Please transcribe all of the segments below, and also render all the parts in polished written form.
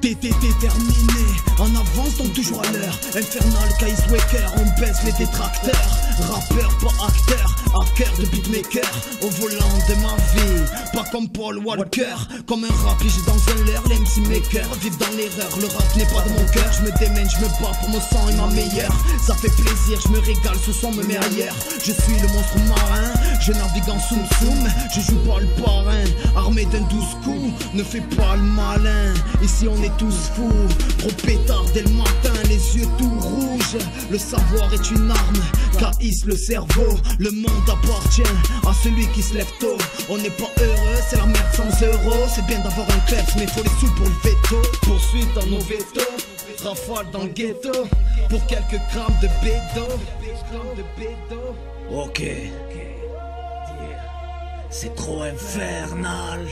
Déterminé, en avance donc toujours à l'heure. Infernal, Kais Waker, on baisse les détracteurs. Rappeur, pas acteur, hacker de beatmaker. Au volant de ma vie, pas comme Paul Walker. Comme un rap pigé dans un leurre, les MC makers vivent dans l'erreur, le rap n'est pas de mon cœur. Je me démène, je me bats pour mon sang et ma meilleure. Ça fait plaisir, je me régale, ce son me met ailleurs. Je suis le monstre marin, je navigue en soum-soum. Je joue pas le parrain, armé d'un 12 coups. Ne fais pas le malin, ici on est tous fous. Trop pétard dès le matin, les yeux tout rouges. Le savoir est une arme, caïsse le cerveau. Le monde appartient à celui qui se lève tôt. On n'est pas heureux, c'est la merde sans euros. C'est bien d'avoir un kleps, mais faut les sous pour le veto. Poursuite dans nos vétos, rafale dans le ghetto. Pour quelques grammes de bédo. Ok, c'est trop infernal.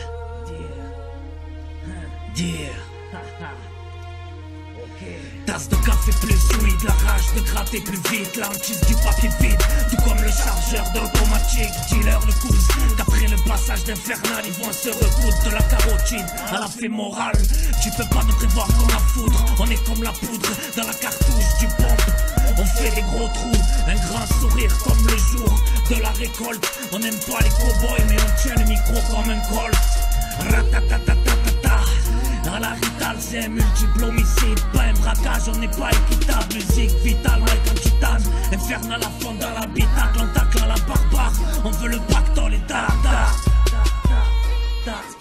Tasse de café plus fluide, la rage de gratter plus vite, l'hantise du papier vide, tout comme le chargeur de l'automatique. Dealer le couche, qu'après le passage d'infernal, ils vont se recoudre de la carotide à la fémorale. Tu peux pas nous prévoir comme la foudre, on est comme la poudre dans la cartouche du pompe. On fait des gros trous, un grand sourire comme le jour de la récolte. On n'aime pas les cow-boys mais on tient le micro comme un colt. Ratatatatata. À la Rital, c'est un multiple homicide, pas un braquage, on n'est pas équitable. Musique vitale, Mike en titane, infernal à fond dans l'habitacle, on tacle à la barbare, on veut le pactole et dada.